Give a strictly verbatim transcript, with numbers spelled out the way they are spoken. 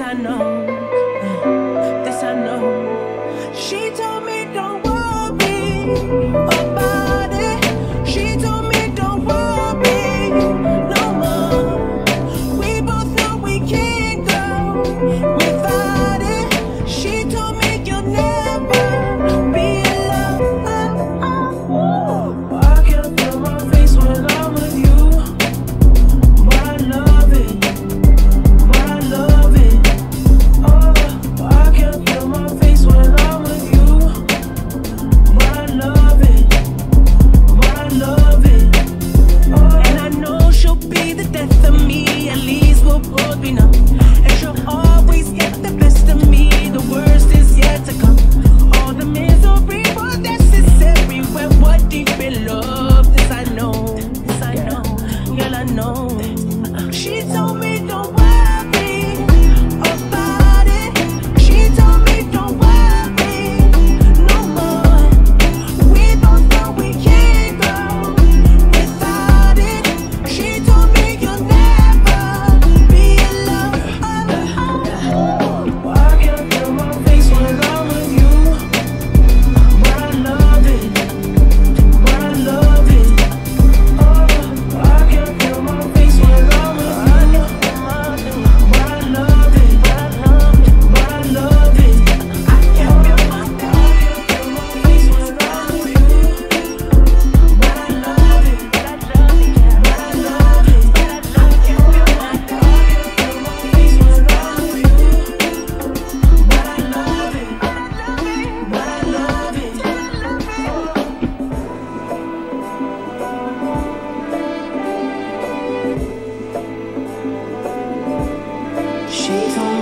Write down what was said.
I know, this I know. She told me don't worry about it. She told me don't worry no more. We both know we can't go without it. She told me you'll never be alone. I can feel my face when I'm with you, but I love it, but I love it. Oh, I can feel my face when I'm with you, but I love it, but I love it. Oh, and I know she'll be the death of me, at least we'll both be numb. And she'll always get the best of me, the worst is yet to come. All the misery was necessary when we're deep in love. This I know, this I know, girl I know. She told me don't worry about it. She told me don't worry no more. We both know we can't go without it. She told me you'll never be alone. I can feel my face when I'm with you, but I love it, but I love it. Oh, I can feel my face when I'm with you, but I love it, but I love it, but I love it. I can feel my face when I'm with you, but I love it, but I love it, but I love it. I can feel my face when I'm with you, but I love it, but I love it. She told